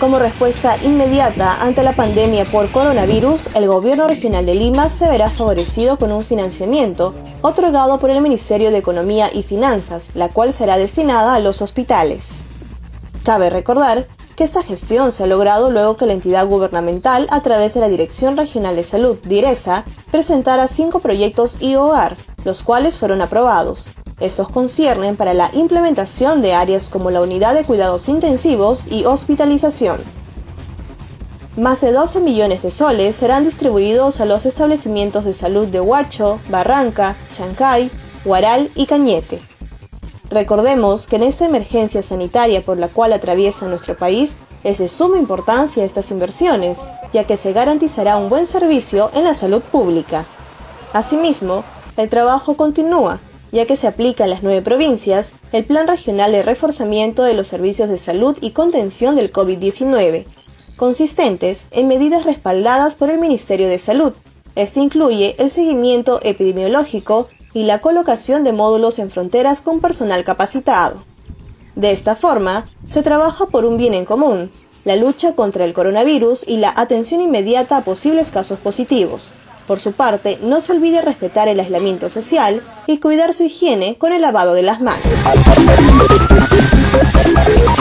Como respuesta inmediata ante la pandemia por coronavirus, el Gobierno Regional de Lima se verá favorecido con un financiamiento otorgado por el Ministerio de Economía y Finanzas, la cual será destinada a los hospitales. Cabe recordar que esta gestión se ha logrado luego que la entidad gubernamental, a través de la Dirección Regional de Salud, DIRESA, presentara 5 proyectos IOHAR, los cuales fueron aprobados. Estos conciernen para la implementación de áreas como la unidad de cuidados intensivos y hospitalización. Más de 12 millones de soles serán distribuidos a los establecimientos de salud de Huacho, Barranca, Chancay, Huaral y Cañete. Recordemos que en esta emergencia sanitaria por la cual atraviesa nuestro país, es de suma importancia estas inversiones, ya que se garantizará un buen servicio en la salud pública. Asimismo, el trabajo continúa, ya que se aplica en las 9 provincias el Plan Regional de Reforzamiento de los Servicios de Salud y Contención del COVID-19, consistentes en medidas respaldadas por el Ministerio de Salud. Este incluye el seguimiento epidemiológico y la colocación de módulos en fronteras con personal capacitado. De esta forma, se trabaja por un bien en común, la lucha contra el coronavirus y la atención inmediata a posibles casos positivos. Por su parte, no se olvide respetar el aislamiento social y cuidar su higiene con el lavado de las manos.